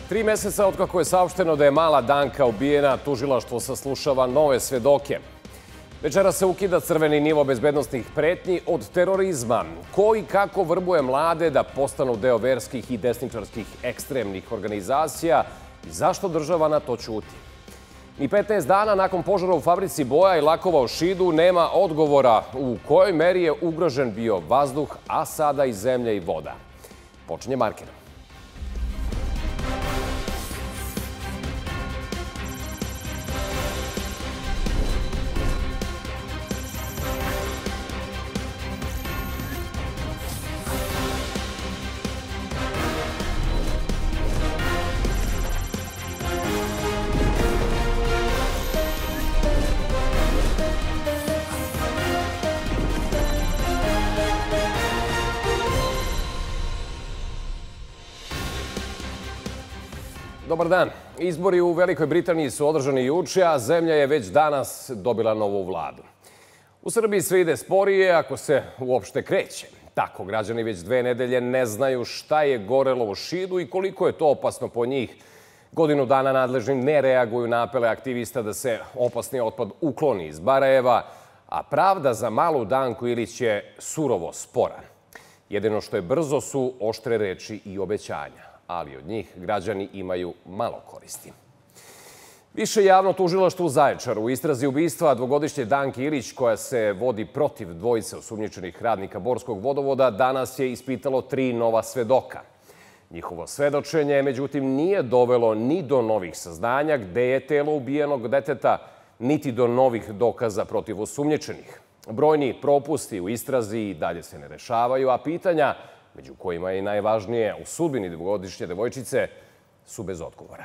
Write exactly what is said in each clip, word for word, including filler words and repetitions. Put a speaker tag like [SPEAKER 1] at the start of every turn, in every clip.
[SPEAKER 1] Tri meseca otkako je saopšteno da je mala Danka ubijena, tužilaštvo saslušava nove svedoke. Večera se ukida crveni nivo bezbednostnih pretnji od terorizma. Ko i kako vrbuje mlade da postanu deo verskih i desničarskih ekstremnih organizacija i zašto država na to ćuti? Ni petnaest dana nakon požara u fabrici boja i lakova u Šidu nema odgovora u kojoj meri je ugrožen bio vazduh, a sada i zemlja i voda. Počinje Marker. Dobar dan. Izbori u Velikoj Britaniji su održani juče, a zemlja je već danas dobila novu vladu. U Srbiji sve ide sporije, ako se uopšte kreće. Tako građani već dve nedelje ne znaju šta je gorelo u Šidu i koliko je to opasno po njih. Godinu dana nadležni ne reaguju na apele aktivista da se opasni otpad ukloni iz Barajeva, a pravda za malu Danku Ilić je surovo spora. Jedino što je brzo su oštre reči i obećanja, ali od njih građani imaju malo koristi. Više javno tužilaštvo u Zaječaru u istrazi ubistva dvogodišnje Danke Ilić, koja se vodi protiv dvojice osumnjičenih radnika Borskog vodovoda, danas je ispitalo tri nova svedoka. Njihovo svedočenje, međutim, nije dovelo ni do novih saznanja gde je telo ubijenog deteta, niti do novih dokaza protiv osumnjičenih. Brojni propusti u istrazi i dalje se ne rešavaju, a pitanja, među kojima je najvažnije u sudbini dvogodišnje devojčice, su bez odgovora.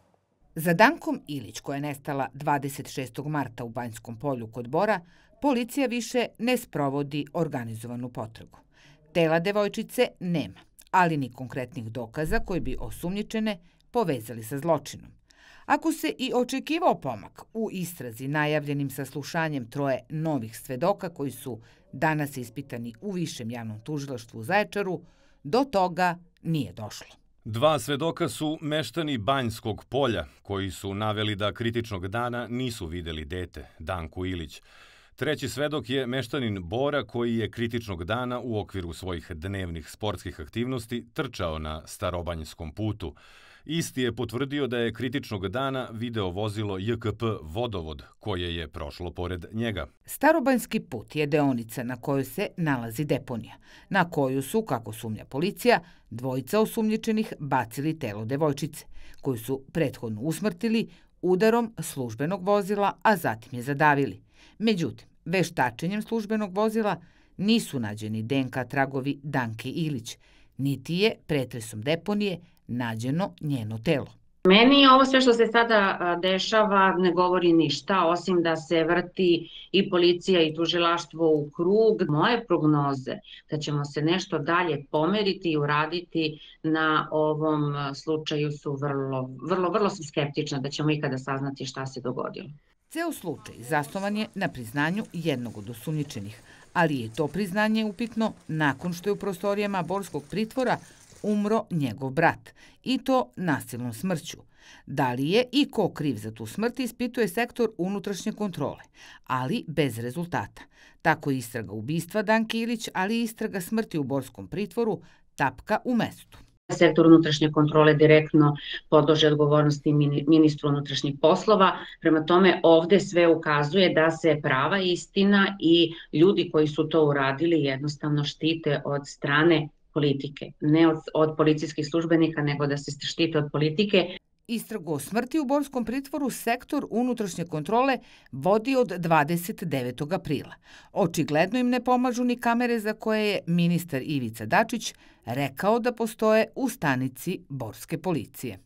[SPEAKER 2] Za Dankom Ilić, koja je nestala dvadeset šestog marta u Banjskom polju kod Bora, policija više ne sprovodi organizovanu potragu. Tela devojčice nema, ali ni konkretnih dokaza koji bi osumnjičene povezali sa zločinom. Ako se i očekivao pomak u istrazi najavljenim saslušanjem troje novih svedoka koji su danas ispitani u Višem javnom tužilaštvu u Zaječaru, do toga nije došlo.
[SPEAKER 3] Dva svedoka su meštani Banjskog polja, koji su naveli da kritičnog dana nisu videli dete, Danku Ilić. Treći svedok je meštanin Bora, koji je kritičnog dana u okviru svojih dnevnih sportskih aktivnosti trčao na Starobanjskom putu. Isti je potvrdio da je kritičnog dana video vozilo J K P Vodovod, koje je prošlo pored njega.
[SPEAKER 2] Starobanjski put je deonica na kojoj se nalazi deponija, na koju su, kako sumnja policija, dvojica osumnjičenih bacili telo devojčice, koju su prethodno usmrtili udarom službenog vozila, a zatim je zadavili. Međutim, veštačenjem službenog vozila nisu nađeni D N K tragovi Danke Ilić, niti je pretresom deponije nađeno njeno telo.
[SPEAKER 4] Meni ovo sve što se sada dešava ne govori ništa, osim da se vrti i policija i tužilaštvo u krug. Moje prognoze da ćemo se nešto dalje pomeriti i uraditi na ovom slučaju su vrlo, vrlo, vrlo su skeptične da ćemo ikada saznati šta se dogodilo.
[SPEAKER 2] Ceo slučaj zasnovan je na priznanju jednog od osumnjičenih, ali je to priznanje upitno nakon što je u prostorijama Borskog pritvora umro njegov brat, i to nasilnom smrću. Da li je i ko kriv za tu smrt ispituje sektor unutrašnje kontrole, ali bez rezultata. Tako istraga ubistva Danke Ilić, ali i istraga smrti u Borskom pritvoru tapka u mestu.
[SPEAKER 4] Sektor unutrašnje kontrole direktno podlože odgovornosti ministru unutrašnjih poslova. Prema tome, ovde sve ukazuje da se prava istina i ljudi koji su to uradili jednostavno štite od strane politike. Ne od, od policijskih službenika, nego da se štite od politike.
[SPEAKER 2] Istragu o smrti u Borskom pritvoru sektor unutrašnje kontrole vodi od dvadeset devetog aprila. Očigledno im ne pomažu ni kamere za koje je ministar Ivica Dačić rekao da postoje u stanici Borske policije.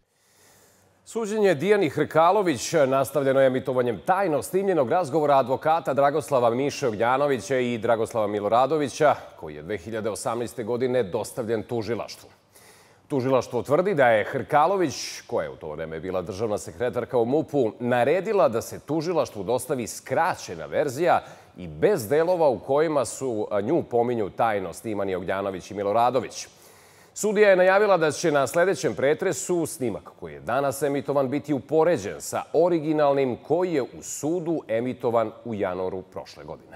[SPEAKER 1] Suđenje Dijani Hrkalović nastavljeno je emitovanjem tajno snimljenog razgovora advokata Dragoslava Miše Ognjanovića i Dragoslava Miloradovića, koji je dve hiljade osamnaeste. godine dostavljen tužilaštvu. Tužilaštvo tvrdi da je Hrkalović, koja je u to vreme bila državna sekretarka u M U P-u, naredila da se tužilaštvu dostavi skraćena verzija i bez delova u kojima su nju pominju tajno snimani Ognjanović i Miloradović. Sudija je najavila da će na sledećem pretresu snimak koji je danas emitovan biti upoređen sa originalnim koji je u sudu emitovan u januaru prošle godine.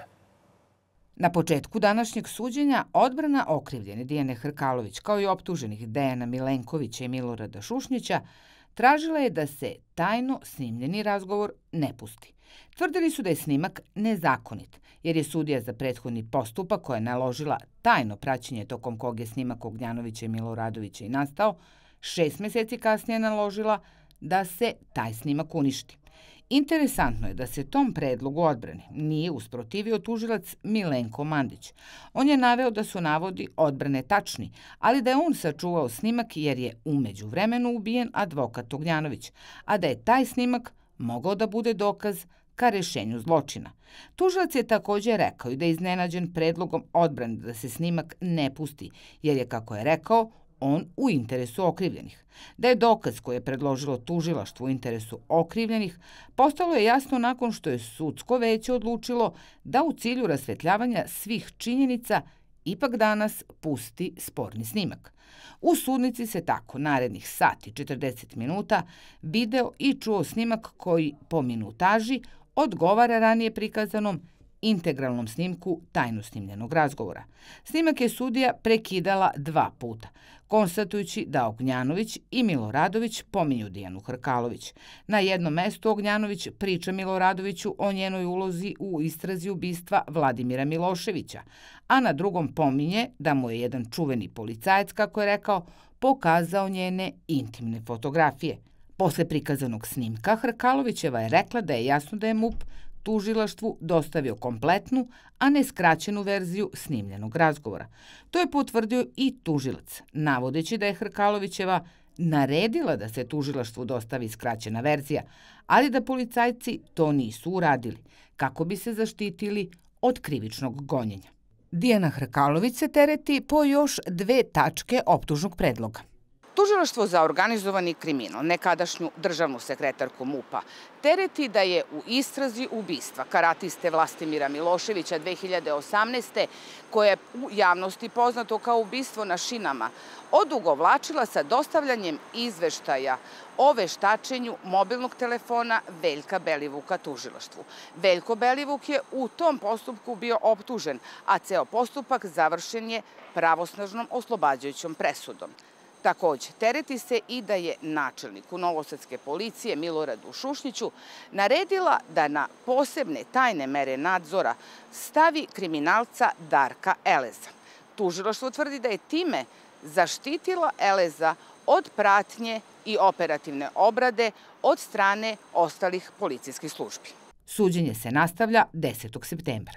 [SPEAKER 2] Na početku današnjeg suđenja odbrana okrivljene Dijane Hrkalović kao i optuženih Dejana Milenkovića i Milorada Šušnjića tražila je da se tajno snimljeni razgovor ne pusti. Tvrdili su da je snimak nezakonit, jer je sudija za prethodni postupak koja je naložila tajno praćenje tokom kog je snimak Ognjanovića i Miloradovića i nastao, šest meseci kasnije naložila da se taj snimak uništi. Interesantno je da se tom predlogu odbrane nije usprotivio tužilac Milenko Mandić. On je naveo da su navodi odbrane tačni, ali da je on sačuvao snimak jer je u međuvremenu ubijen advokat Ognjanović, a da je taj snimak mogao da bude dokaz ka rešenju zločina. Tužilac je također rekao i da je iznenađen predlogom odbrane da se snimak ne pusti, jer je, kako je rekao, on u interesu okrivljenih. Da je dokaz koji je predložilo tužilaštvo u interesu okrivljenih postalo je jasno nakon što je sudsko veće odlučilo da u cilju rasvetljavanja svih činjenica ipak danas pusti sporni snimak. U sudnici se tako narednih sat i četrdeset minuta video i čuo snimak koji po minutaži odgovara ranije prikazanom integralnom snimku tajno snimljenog razgovora. Snimak je sudija prekidala dva puta, konstatujući da Ognjanović i Miloradović pominju Dijanu Hrkalović. Na jednom mestu Ognjanović priča Miloradoviću o njenoj ulozi u istrazi ubistva Vladimira Miloševića, a na drugom pominje da mu je jedan čuveni policajac, kako je rekao, pokazao njene intimne fotografije. Posle prikazanog snimka Hrkalovićeva je rekla da je jasno da je MUP tužilaštvu dostavio kompletnu, a ne skraćenu verziju snimljenog razgovora. To je potvrdio i tužilac, navodeći da je Hrkalovićeva naredila da se tužilaštvu dostavi skraćena verzija, ali da policajci to nisu uradili, kako bi se zaštitili od krivičnog gonjenja. Dijana Hrkalović se tereti po još dve tačke optužnog predloga. Tužilaštvo za organizovani kriminal, nekadašnju državnu sekretarku MUP-a, tereti da je u istrazi ubistva karatiste Vlastimira Miloševića dve hiljade osamnaeste. koje je u javnosti poznato kao ubistvo na šinama, odugovlačila sa dostavljanjem izveštaja o veštačenju mobilnog telefona Veljka Belivuka tužilaštvu. Veljko Belivuk je u tom postupku bio optužen, a ceo postupak završen je pravosnažnom oslobađajućom presudom. Takođe, tereti se i da je načelniku novosadske policije Miloradu Šušnjiću naredila da na posebne tajne mere nadzora stavi kriminalca Darka Eleza. Tužilaštvo tvrdi da je time zaštitila Eleza od pratnje i operativne obrade od strane ostalih policijskih službi. Suđenje se nastavlja desetog septembra.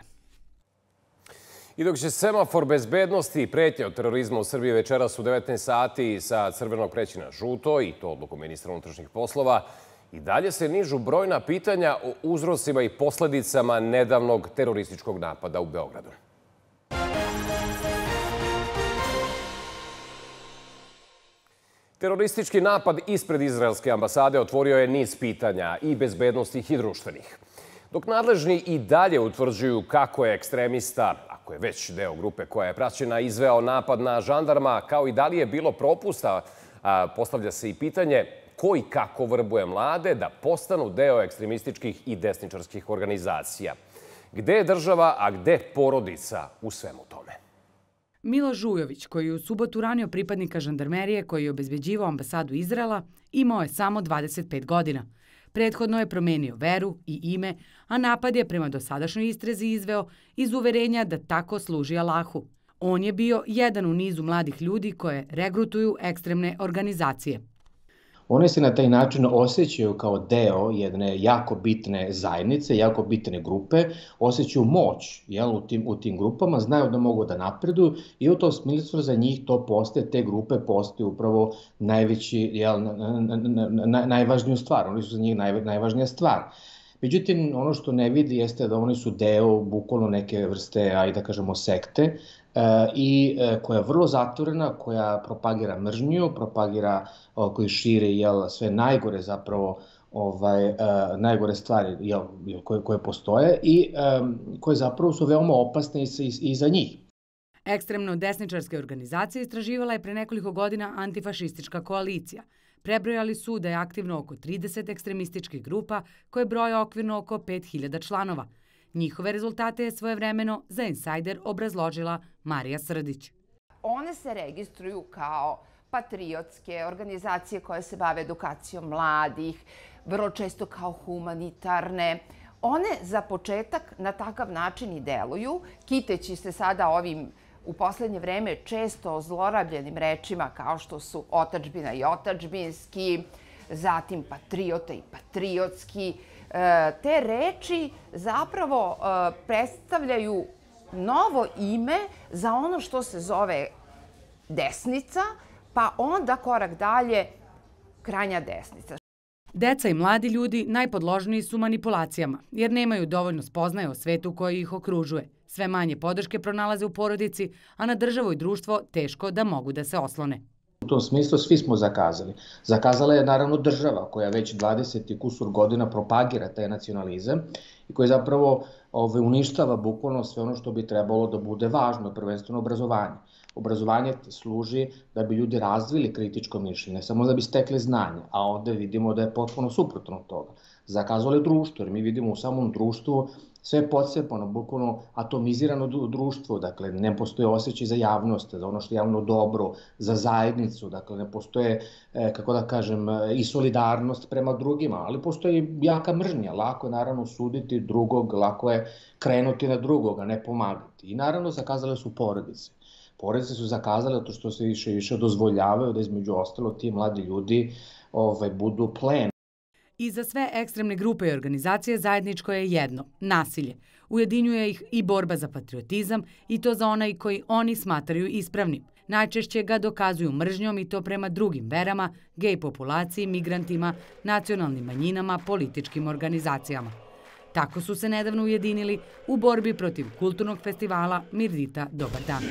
[SPEAKER 1] I dok će semafor bezbednosti i pretnje od terorizma u Srbiji večeras u devetnaest sati sa crvenog preći na žuto, i to odlukom ministra unutrašnjih poslova, i dalje se nižu brojna pitanja o uzrocima i posledicama nedavnog terorističkog napada u Beogradu. Teroristički napad ispred izraelske ambasade otvorio je niz pitanja i bezbednostnih i društvenih. Dok nadležni i dalje utvrđuju kako je ekstremista, ako je već deo grupe koja je praćena, izveo napad na žandarma, kao i da li je bilo propusta, postavlja se i pitanje ko i kako vrbuje mlade da postanu deo ekstremističkih i desničarskih organizacija. Gde je država, a gde porodica u svemu tome?
[SPEAKER 5] Milo Žujović, koji je u subotu ranio pripadnika žandarmerije koji je obezbeđivao ambasadu Izraela, imao je samo dvadeset pet godina. Prethodno je promenio veru i ime, a napad je prema dosadašnjoj istrazi izveo iz uverenja da tako služi Allahu. On je bio jedan u nizu mladih ljudi koje regrutuju ekstremne organizacije.
[SPEAKER 6] One se na taj način osjećaju kao deo jedne jako bitne zajednice, jako bitne grupe, osjećaju moć jel, u, tim, u tim grupama, znaju da mogu da napreduju i u tom smislu za njih to postaje, te grupe postaje upravo najveći, jel, na, na, na, na, najvažniju stvar, oni su za njih naj, najvažnija stvar. Međutim, ono što ne vidi jeste da oni su deo bukvalno neke vrste, ajde da kažemo, sekte, i koja je vrlo zatvorena, koja propagira mržnju, propagira, koji širi jel, sve najgore zapravo, ovaj, najgore stvari jel, koje, koje postoje i koje zapravo su veoma opasne i, i, i za njih.
[SPEAKER 5] Ekstremno desničarske organizacije istraživala je pre nekoliko godina antifašistička koalicija. Prebrojali su da je aktivno oko trideset ekstremističkih grupa koje broje okvirno oko pet hiljada članova. Njihove rezultate je svojevremeno za Insajder obrazložila Marija Srdić.
[SPEAKER 7] One se registruju kao patriotske organizacije koje se bave edukacijom mladih, vrlo često kao humanitarne. One za početak na takav način i deluju, kiteći se sada ovim u poslednje vreme često zlorabljenim rečima kao što su otadžbina i otadžbinski, zatim patriota i patriotski. Te reči zapravo predstavljaju novo ime za ono što se zove desnica, pa onda korak dalje krajnja desnica.
[SPEAKER 5] Deca i mladi ljudi najpodložniji su manipulacijama, jer nemaju dovoljno spoznaje o svetu koji ih okružuje. Sve manje podrške pronalaze u porodici, a na državu i društvo teško da mogu da se oslone.
[SPEAKER 6] U tom smislu svi smo zakazali. Zakazala je naravno država koja već dvadeset i kusur godina propagira taj nacionalizam i koja zapravo ove, uništava bukvalno sve ono što bi trebalo da bude važno, prvenstveno obrazovanje. Obrazovanje služi da bi ljudi razvili kritičko mišljenje, ne samo da bi stekli znanje, a onda vidimo da je potpuno suprotno od toga. Zakazalo je društvo, jer mi vidimo u samom društvu sve je podsepano, bukvalno atomizirano društvo, dakle ne postoje osjećaj za javnost, za ono što je javno dobro, za zajednicu, dakle ne postoje, kako da kažem, i solidarnost prema drugima, ali postoji jaka mržnja, lako je naravno suditi drugog, lako je krenuti na drugog, a ne pomagati. I naravno zakazale su porodice. Porodice su zakazale zato što se više i više dozvoljavaju da između ostalo ti mladi ljudi ovaj, budu plen.
[SPEAKER 5] I za sve ekstremne grupe i organizacije zajedničko je jedno – nasilje. Ujedinjuje ih i borba za patriotizam i to za onaj koji oni smatraju ispravnim. Najčešće ga dokazuju mržnjom i to prema drugim verama, gej populaciji, migrantima, nacionalnim manjinama, političkim organizacijama. Tako su se nedavno ujedinili u borbi protiv kulturnog festivala Mirdita Dobar dan.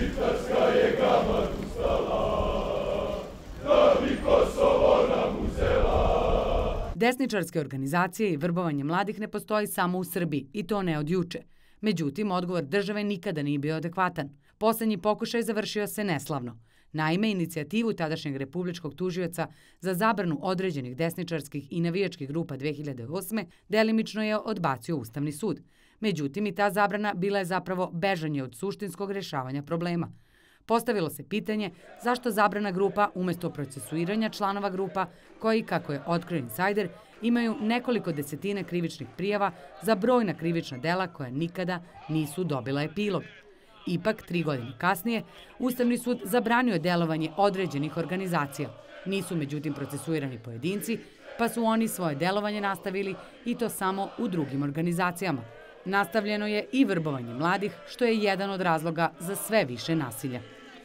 [SPEAKER 5] Desničarske organizacije i vrbovanje mladih ne postoji samo u Srbiji i to ne od juče. Međutim, odgovor države nikada nije bio adekvatan. Poslednji pokušaj završio se neslavno. Naime, inicijativu tadašnjeg republičkog tužioca za zabranu određenih desničarskih i navijačkih grupa dve hiljade osme delimično je odbacio Ustavni sud. Međutim, i ta zabrana bila je zapravo bežanje od suštinskog rešavanja problema. Postavilo se pitanje zašto zabrana grupa umesto procesuiranja članova grupa koji, kako je otkrio Insajder, imaju nekoliko desetine krivičnih prijava za brojna krivična dela koja nikada nisu dobila epilog. Ipak, tri godine kasnije, Ustavni sud zabranio je delovanje određenih organizacija. Nisu međutim procesuirani pojedinci, pa su oni svoje delovanje nastavili i to samo u drugim organizacijama. Nastavljeno je i vrbovanje mladih, što je jedan od razloga za sve više nasilja.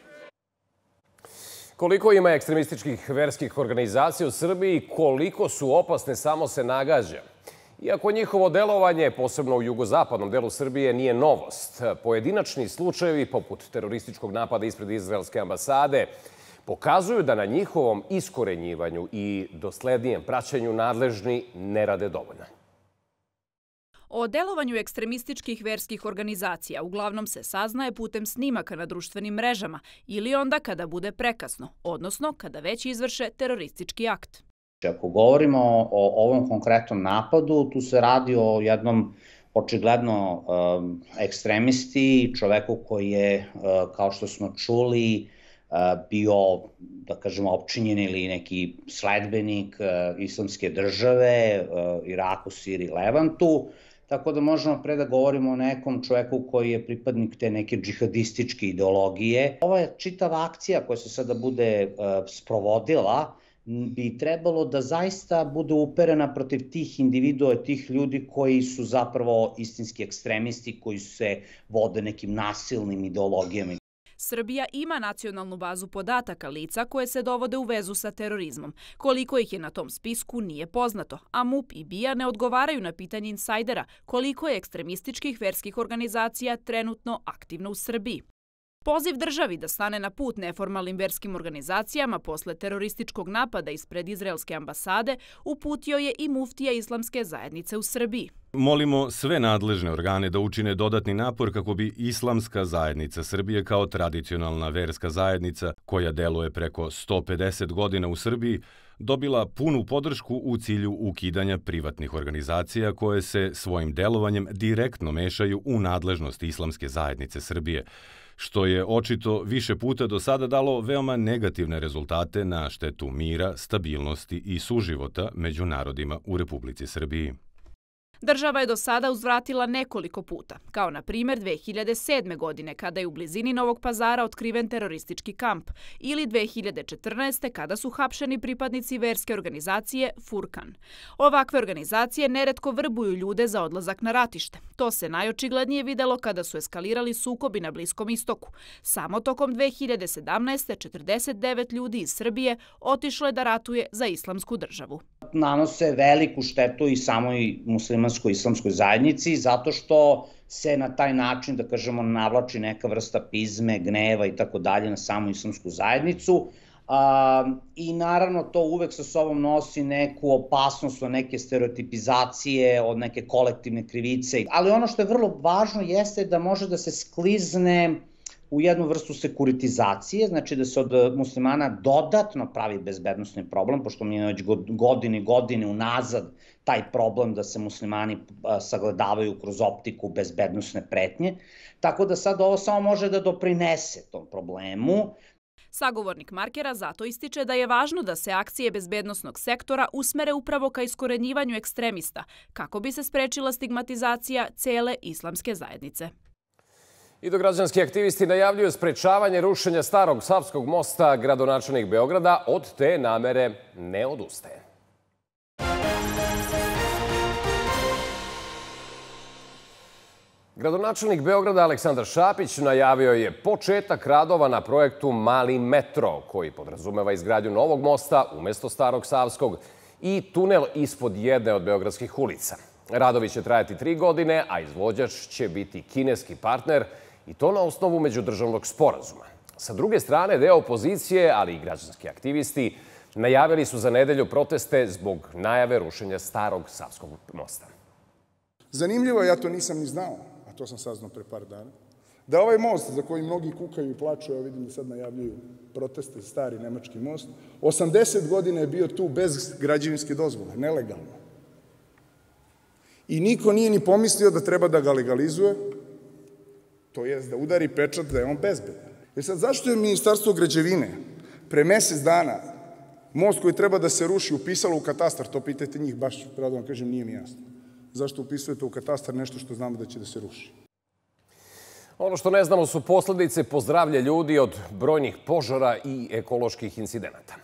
[SPEAKER 1] Koliko ima ekstremističkih verskih organizacija u Srbiji, koliko su opasne, samo se nagađa. Iako njihovo delovanje, posebno u jugozapadnom delu Srbije, nije novost, pojedinačni slučajevi, poput terorističkog napada ispred izraelske ambasade, pokazuju da na njihovom iskorenjivanju i doslednijem praćenju nadležni ne rade dovoljno.
[SPEAKER 8] O delovanju ekstremističkih verskih organizacija uglavnom se saznaje putem snimaka na društvenim mrežama ili onda kada bude prekasno, odnosno kada već izvrše teroristički akt.
[SPEAKER 9] Ako govorimo o ovom konkretnom napadu, tu se radi o jednom očigledno ekstremisti, čoveku koji je, kao što smo čuli, bio, da kažemo, opčinjen ili neki sledbenik islamske države, Iraku, Siriji, Levantu. Tako da možemo pre da govorimo o nekom čoveku koji je pripadnik te neke džihadističke ideologije. Ova čitava akcija koja se sada bude sprovodila bi trebalo da zaista bude uperena protiv tih individua i tih ljudi koji su zapravo istinski ekstremisti, koji se vode nekim nasilnim ideologijama.
[SPEAKER 8] Srbija ima nacionalnu bazu podataka lica koje se dovode u vezu sa terorizmom. Koliko ih je na tom spisku nije poznato, a MUP i BIA ne odgovaraju na pitanje Insajdera koliko je ekstremističkih verskih organizacija trenutno aktivno u Srbiji. Poziv državi da stane na put neformalnim verskim organizacijama posle terorističkog napada ispred izraelske ambasade uputio je i muftija islamske zajednice u Srbiji.
[SPEAKER 3] Molimo sve nadležne organe da učine dodatni napor kako bi Islamska zajednica Srbije kao tradicionalna verska zajednica koja deluje preko sto pedeset godina u Srbiji dobila punu podršku u cilju ukidanja privatnih organizacija koje se svojim delovanjem direktno mešaju u nadležnost Islamske zajednice Srbije, što je očito više puta do sada dalo veoma negativne rezultate na štetu mira, stabilnosti i suživota među narodima u Republici Srbiji.
[SPEAKER 8] Država je do sada uzvratila nekoliko puta, kao na primjer dve hiljade sedme. godine kada je u blizini Novog Pazara otkriven teroristički kamp ili dve hiljade četrnaeste. kada su hapšeni pripadnici verske organizacije Furkan. Ovakve organizacije neretko vrbuju ljude za odlazak na ratište. To se najočiglednije videlo kada su eskalirali sukobi na Bliskom istoku. Samo tokom dve hiljade sedamnaeste. četrdeset devet ljudi iz Srbije otišlo je da ratuje za Islamsku državu.
[SPEAKER 9] Nanose veliku štetu i samoj muslimanskoj islamskoj zajednici, zato što se na taj način, da kažemo, navlači neka vrsta pizme, gneva i tako dalje na samu islamsku zajednicu. I naravno to uvek sa sobom nosi neku opasnost od neke stereotipizacije, od neke kolektivne krivice. Ali ono što je vrlo važno jeste da može da se sklizne u jednu vrstu sekuritizacije, znači da se od muslimana dodatno pravi bezbednosni problem, pošto mi je već godine i godine unazad taj problem da se muslimani sagledavaju kroz optiku bezbednosne pretnje. Tako da sad ovo samo može da doprinese tom problemu.
[SPEAKER 8] Sagovornik Markera zato ističe da je važno da se akcije bezbednosnog sektora usmere upravo ka iskorenjivanju ekstremista, kako bi se sprečila stigmatizacija cele islamske zajednice.
[SPEAKER 1] I dok građanski aktivisti najavljuju sprečavanje rušenja starog Savskog mosta, gradonačelnik Beograda od te namere ne odustaje. Gradonačelnik Beograda Aleksandar Šapić najavio je početak radova na projektu Mali metro, koji podrazumeva izgradnju novog mosta umesto starog Savskog i tunel ispod jedne od beogradskih ulica. Radovi će trajati tri godine, a izvođač će biti kineski partner, i to na osnovu međudržavnog sporazuma. Sa druge strane, deo opozicije, ali i građanski aktivisti, najavili su za nedelju proteste zbog najave rušenja starog Savskog mosta.
[SPEAKER 10] Zanimljivo je, ja to nisam ni znao, a to sam saznao pre par dana, da ovaj most za koji mnogi kukaju i plaču, ja vidim da sad najavljuju proteste, stari nemački most, osamdeset godina je bio tu bez građevinske dozvole, nelegalno. I niko nije ni pomislio da treba da ga legalizuje, to jest da udari pečat da je on bezbedan. Jer sad, zašto je Ministarstvo građevine pre mesec dana most koji treba da se ruši upisalo u katastar, to pitajte njih, baš, pravo da vam kažem, nije mi jasno. Zašto upisujete u katastar nešto što znamo da će da se ruši?
[SPEAKER 1] Ono što ne znamo su posledice po zdravlje ljudi od brojnih požara i ekoloških incidenata.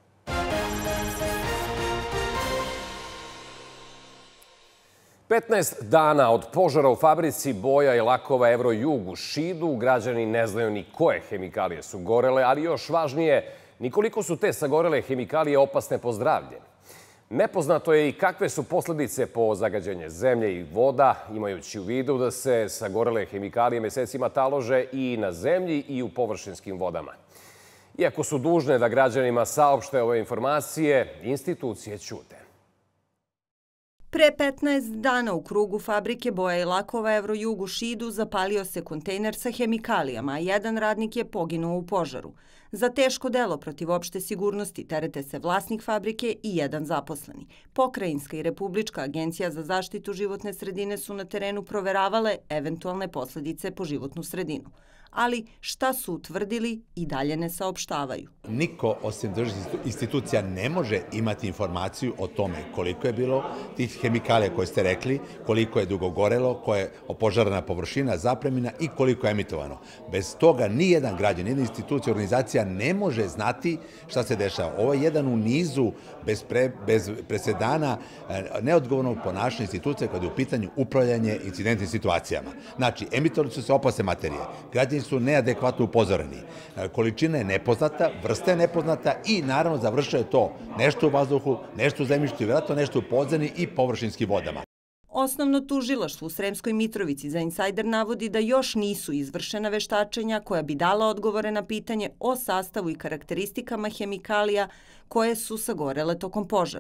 [SPEAKER 1] petnaest dana od požara u fabrici boja i lakova Evrojug u Šidu, građani ne znaju ni koje hemikalije su gorele, ali još važnije, ni koliko su te sagorele hemikalije opasne po zdravlje. Nepoznato je i kakve su posledice po zagađenje zemlje i voda, imajući u vidu da se sagorele hemikalije mesecima talože i na zemlji i u površinskim vodama. Iako su dužne da građanima saopšte ove informacije, institucije ćute.
[SPEAKER 11] Pre petnaest dana u krugu fabrike boja i lakova Evrojug u Šidu zapalio se kontejner sa hemikalijama, a jedan radnik je poginuo u požaru. Za teško delo protiv opšte sigurnosti terete se vlasnik fabrike i jedan zaposleni. Pokrajinska i Republička agencija za zaštitu životne sredine su na terenu proveravale eventualne posledice po životnu sredinu. Ali šta su utvrdili i dalje ne saopštavaju.
[SPEAKER 12] Niko osim državnih institucija ne može imati informaciju o tome koliko je bilo tih hemikalija koje ste rekli, koliko je dugo gorelo, koja je opožarana površina, zapremina i koliko je emitovano. Bez toga nijedan građan, nijedna institucija, organizacija ne može znati šta se dešava. Ovo je jedan u nizu bez, pre, bez presedana neodgovornog ponašanja institucija kada je u pitanju upravljanje incidentnim situacijama. Znači, emitovali su se opasne materije, građani su neadekvatno upozoreni, količina je nepoznata, vrsta je nepoznata i naravno završava je to nešto u vazduhu, nešto u zemljištu i vjerojatno nešto u podzemnim i površinskim vodama.
[SPEAKER 11] Osnovno tužilaštvo u Sremskoj Mitrovici za Insajder navodi da još nisu izvršena veštačenja koja bi dala odgovore na pitanje o sastavu i karakteristikama hemikalija koje su sagorele tokom požara.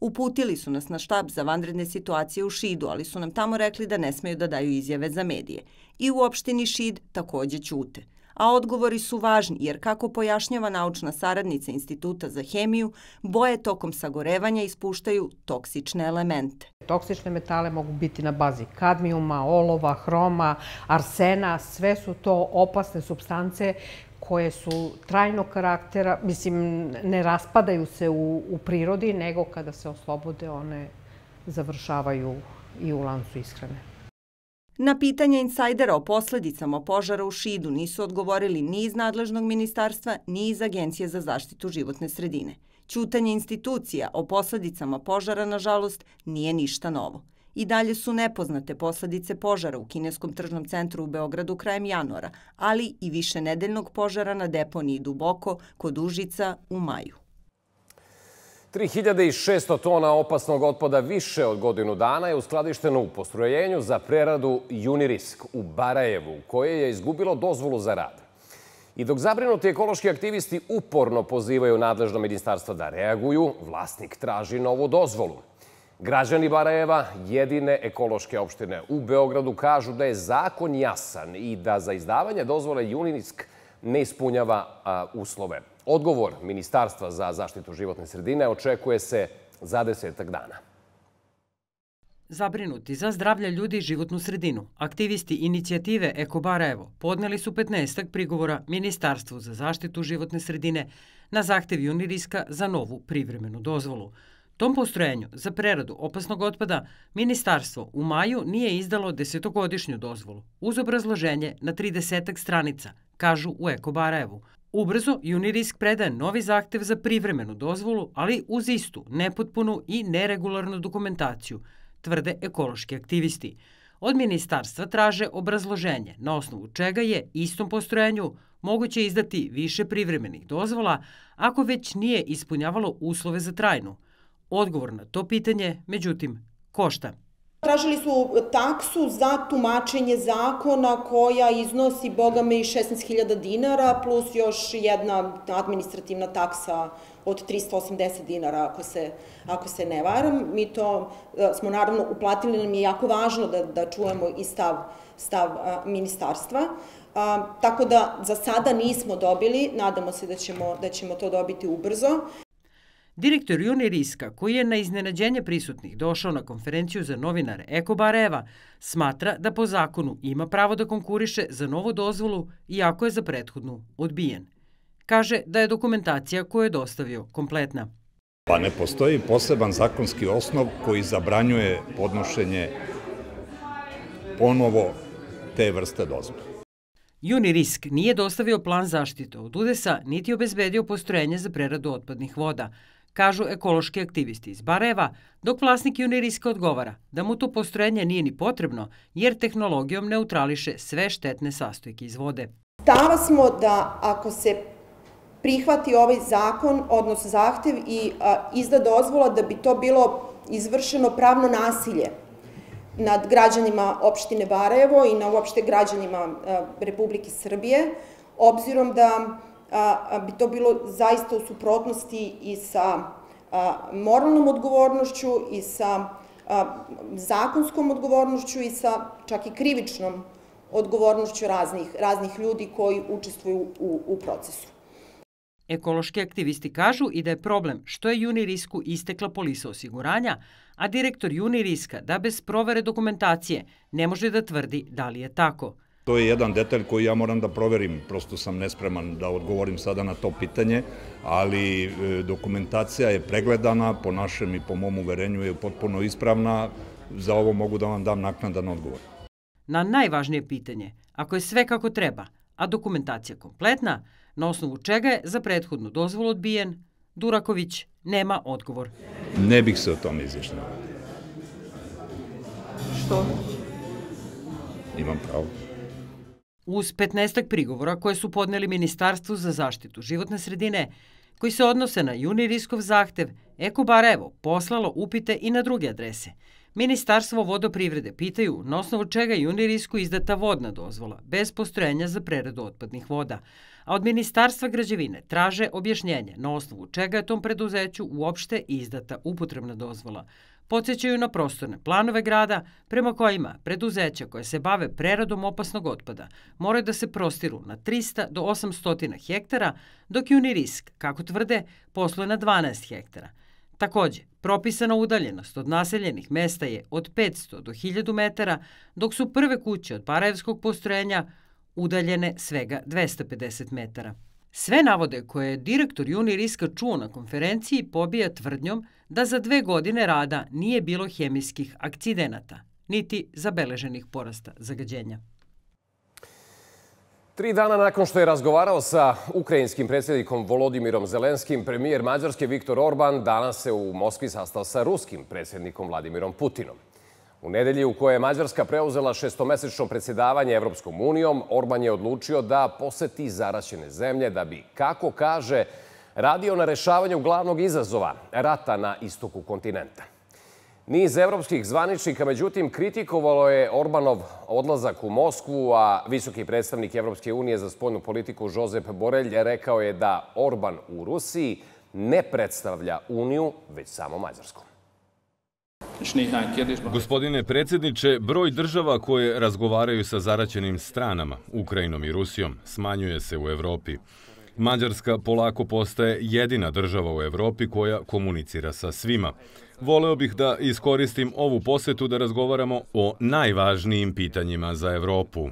[SPEAKER 11] Uputili su nas na štab za vanredne situacije u Šidu, ali su nam tamo rekli da ne smeju da daju izjave za medije. I u opštini Šid takođe ćute. A odgovori su važni jer, kako pojašnjava naučna saradnica Instituta za hemiju, boje tokom sagorevanja ispuštaju toksične elemente.
[SPEAKER 13] Toksične metale mogu biti na bazi kadmijuma, olova, hroma, arsena, sve su to opasne supstance koje su trajnog karaktera, mislim, ne raspadaju se u, u prirodi, nego kada se oslobode, one završavaju i u lancu ishrane.
[SPEAKER 11] Na pitanje insajdera o posledicama požara u Šidu nisu odgovorili ni iz nadležnog ministarstva, ni iz Agencije za zaštitu životne sredine. Ćutanje institucija o posledicama požara, nažalost, nije ništa novo. I dalje su nepoznate posledice požara u Kineskom tržnom centru u Beogradu krajem januara, ali i višenedeljnog požara na deponiji Duboko kod Užica u maju.
[SPEAKER 1] tri hiljade šesto tona opasnog otpada više od godinu dana je uskladišteno u postrojenju za preradu Junirisk u Barajevu, koje je izgubilo dozvolu za rad. I dok zabrinuti ekološki aktivisti uporno pozivaju nadležno ministarstva da reaguju, vlasnik traži novu dozvolu. Građani Barajeva, jedine ekološke opštine u Beogradu, kažu da je zakon jasan i da za izdavanje dozvole Junirisk ne ispunjava a, uslove. Odgovor Ministarstva za zaštitu životne sredine očekuje se za desetak dana.
[SPEAKER 14] Zabrinuti za zdravlje ljudi i životnu sredinu, aktivisti inicijative Eko Barajevo podneli su petnaestak prigovora Ministarstvu za zaštitu životne sredine na zahtev Juniriska za novu privremenu dozvolu. Tom postrojenju za preradu opasnog otpada Ministarstvo u maju nije izdalo desetogodišnju dozvolu uz obrazloženje na tridesetak stranica, kažu u Eko Barajevu. Ubrzo Junirisk predaje novi zahtev za privremenu dozvolu, ali uz istu, nepotpunu i neregularnu dokumentaciju, tvrde ekološki aktivisti. Od ministarstva traže obrazloženje na osnovu čega je istom postrojenju moguće izdati više privremenih dozvola ako već nije ispunjavalo uslove za trajnu. Odgovor na to pitanje, međutim, košta.
[SPEAKER 15] Tražili su taksu za tumačenje zakona koja iznosi, bogame, i šesnaest hiljada dinara, plus još jedna administrativna taksa od tristo osamdeset dinara, ako se, ako se ne varam. Mi to smo naravno uplatili, nam je jako važno da, da čujemo i stav, stav a, ministarstva. A, tako da za sada nismo dobili, nadamo se da ćemo, da ćemo to dobiti ubrzo.
[SPEAKER 14] Direktor Juniriska, koji je na iznenađenje prisutnih došao na konferenciju za novinare Eko Barajeva, smatra da po zakonu ima pravo da konkuriše za novu dozvolu, iako je za prethodnu odbijen. Kaže da je dokumentacija koju je dostavio kompletna.
[SPEAKER 16] Pa ne postoji poseban zakonski osnov koji zabranjuje podnošenje ponovo te vrste dozvole.
[SPEAKER 14] Junirisk nije dostavio plan zaštite od udesa, niti obezbedio postrojenje za preradu otpadnih voda, kažu ekološki aktivisti iz Barajeva, dok vlasnik Juniriska odgovara da mu to postrojenje nije ni potrebno jer tehnologijom neutrališe sve štetne sastojke iz vode.
[SPEAKER 15] Stava smo da ako se prihvati ovaj zakon, odnosno zahtev i a, izda dozvola, da bi to bilo izvršeno pravno nasilje nad građanima opštine Barajevo i na uopšte građanima a, Republike Srbije, obzirom da a, bi to bilo zaista u suprotnosti i sa a, moralnom odgovornošću i sa a, zakonskom odgovornošću i sa čak i krivičnom odgovornošću raznih, raznih ljudi koji učestvuju u, u procesu.
[SPEAKER 14] Ekološki aktivisti kažu i da je problem što je Junirisku istekla polisa osiguranja, a direktor Juniriska da bez provere dokumentacije ne može da tvrdi da li je tako.
[SPEAKER 16] To je jedan detalj koji ja moram da proverim, prosto sam nespreman da odgovorim sada na to pitanje, ali dokumentacija je pregledana, po našem i po mom uverenju je potpuno ispravna, za ovo mogu da vam dam naknadan odgovor.
[SPEAKER 14] Na najvažnije pitanje, ako je sve kako treba, a dokumentacija kompletna, na osnovu čega je za prethodnu dozvolu odbijen, Duraković nema odgovor.
[SPEAKER 16] Ne bih se o tome izjašnjavao.
[SPEAKER 15] Što?
[SPEAKER 16] Imam pravo.
[SPEAKER 14] Uz petnaestak prigovora koje su podneli Ministarstvu za zaštitu životne sredine, koji se odnose na Juniriskov zahtev, Eko Barajevo poslalo upite i na druge adrese. Ministarstvo vodoprivrede pitaju na osnovu čega je Unirisku izdata vodna dozvola bez postrojenja za preradu otpadnih voda, a od Ministarstva građevine traže objašnjenje na osnovu čega je tom preduzeću uopšte izdata upotrebna dozvola. Podsećaju na prostorne planove grada prema kojima preduzeća koje se bave preradom opasnog otpada moraju da se prostiru na trista do osamsto hektara, dok Unirisk, kako tvrde, posluje na dvanaest hektara. Takođe, propisana udaljenost od naseljenih mesta je od petsto do hiljadu metara, dok su prve kuće od Barajevskog postrojenja udaljene svega dvesta pedeset metara. Sve navode koje je direktor Uniriska čuo na konferenciji pobija tvrdnjom da za dve godine rada nije bilo hemijskih akcidenata, niti zabeleženih porasta zagađenja.
[SPEAKER 1] Tri dana nakon što je razgovarao sa ukrajinskim predsjednikom Volodimirom Zelenskim, premijer Mađarske Viktor Orban danas se u Moskvi sastao sa ruskim predsjednikom Vladimirom Putinom. U nedelji u kojoj je Mađarska preuzela šestomesečno predsjedavanje Evropskom unijom, Orban je odlučio da poseti zaraćene zemlje da bi, kako kaže, radio na rešavanju glavnog izazova – rata na istoku kontinenta. Niz evropskih zvaničnika, međutim, kritikovalo je Orbanov odlazak u Moskvu, a visoki predstavnik Evropske unije za spoljnu politiku Josep Borrell rekao je da Orban u Rusiji ne predstavlja Uniju, već samo Mađarsku.
[SPEAKER 3] Gospodine predsjedniče, broj država koje razgovaraju sa zaraćenim stranama, Ukrajinom i Rusijom, smanjuje se u Evropi. Mađarska polako postaje jedina država u Evropi koja komunicira sa svima. Voleo bih da iskoristim ovu posetu da razgovaramo o najvažnijim pitanjima za Evropu.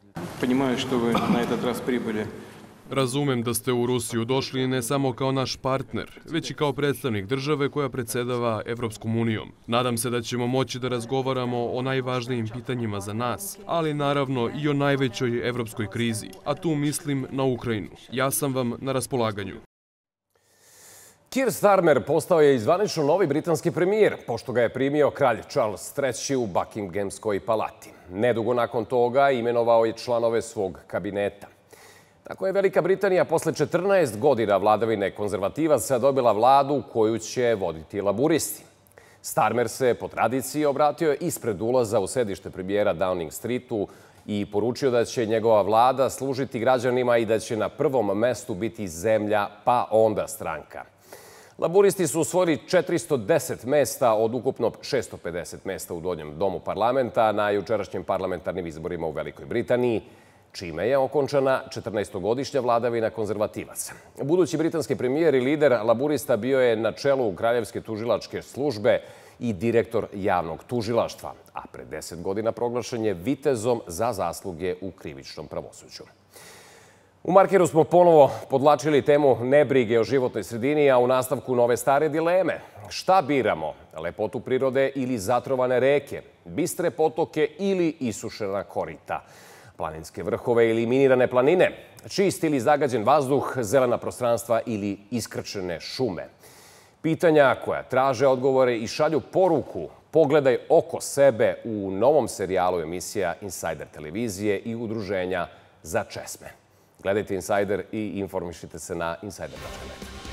[SPEAKER 17] Razumem da ste u Rusiju došli ne samo kao naš partner, već i kao predstavnik države koja predsedava Evropskom unijom. Nadam se da ćemo moći da razgovaramo o najvažnijim pitanjima za nas, ali naravno i o najvećoj evropskoj krizi, a tu mislim na Ukrajinu. Ja sam vam na raspolaganju.
[SPEAKER 1] Keir Starmer postao je zvanično novi britanski premijer, pošto ga je primio kralj Charles treći u Buckinghamskoj palati. Nedugo nakon toga imenovao je članove svog kabineta. Tako je Velika Britanija posle četrnaest godina vladavine konzervativaca dobila vladu koju će voditi laburisti. Starmer se po tradiciji obratio ispred ulaza u sedište premijera Downing Streetu i poručio da će njegova vlada služiti građanima i da će na prvom mestu biti zemlja, pa onda stranka. Laburisti su osvojili četiristo deset mesta od ukupno šesto pedeset mesta u Donjem domu parlamenta na jučerašnjim parlamentarnim izborima u Velikoj Britaniji, čime je okončana četrnaestogodišnja vladavina konzervativaca. Budući britanski premijer i lider laburista bio je na čelu Kraljevske tužilačke službe i direktor javnog tužilaštva, a pre deset godina proglašen je vitezom za zasluge u krivičnom pravosuđu. U Markeru smo ponovo podlačili temu nebrige o životnoj sredini, a u nastavku nove stare dileme. Šta biramo? Lepotu prirode ili zatrovane reke? Bistre potoke ili isušena korita? Planinske vrhove ili minirane planine? Čist ili zagađen vazduh, zelena prostranstva ili iskrčene šume? Pitanja koja traže odgovore i šalju poruku Pogledaj oko sebe u novom serijalu emisija Insider televizije i udruženja za česme. Gledajte Insider i informišite se na insider tačka net.